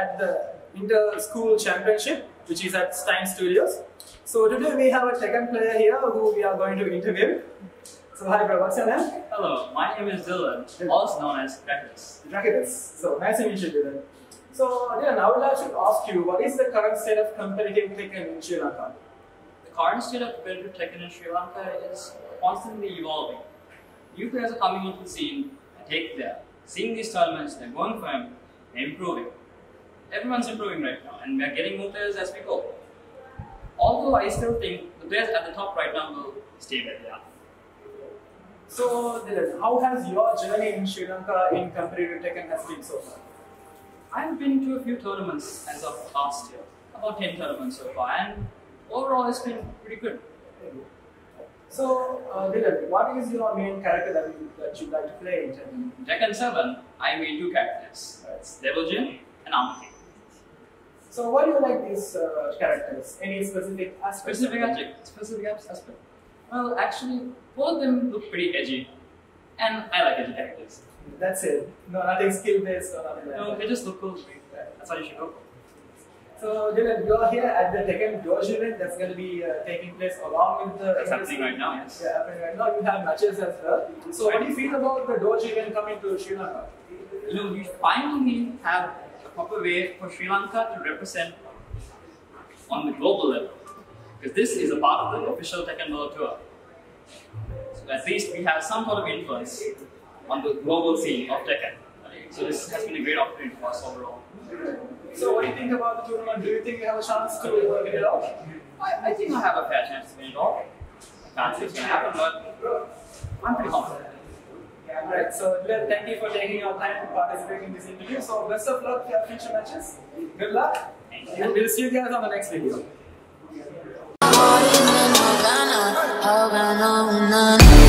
at the Inter-School Championship, which is at Stein Studios. So today we have a Tekken player here who we are going to interview. So hi bro, what's your name? Hello, my name is Dylan, also known as Drakitis. Drakitis. So nice to meet you, Dylan. So Dylan, I would like to ask you, what is the current state of competitive Tekken in Sri Lanka? The current state of competitive Tekken in Sri Lanka is constantly evolving. New players are coming onto the scene and seeing these tournaments, they're going for them, they're improving. Everyone's improving right now, and we're getting more players as we go. Although I still think the players at the top right now will stay where they are. So Dylan, how has your journey in Sri Lanka in competitive Tekken has been so far? I've been to a few tournaments as of last year, about 10 tournaments so far, and overall it's been pretty good. So Dylan, what is your main character that you like to play in Tekken? In Tekken 7, I made two characters. It's Devil Jin and Armor King. So why do you like these characters? Any specific aspects? Specific aspect? Well, actually, both of them look pretty edgy, and I like edgy characters. That's it. No, nothing skill based or nothing like that. No, they just look cool. That's how you should go. So Dylan, you are here at the Tekken Dojo event that's going to be taking place along with the. That's happening right now, yes. Yeah, happening right now. You have matches as well. So what do you feel about the Dojo event coming to Sri Lanka? You know, we finally have a proper way for Sri Lanka to represent on the global level. Because this is a part of the official Tekken World Tour. So at least we have some sort of influence on the global scene of Tekken. So this has been a great opportunity for us overall. So what do you think about the tournament? Do you think you have a chance to win it all? I think I have a fair chance to win it all. I can't say it's going to happen, but I'm pretty confident. Alright, so Dylan, thank you for taking your time to participate in this interview. So best of luck for your future matches. Good luck. And we'll see you guys on the next video.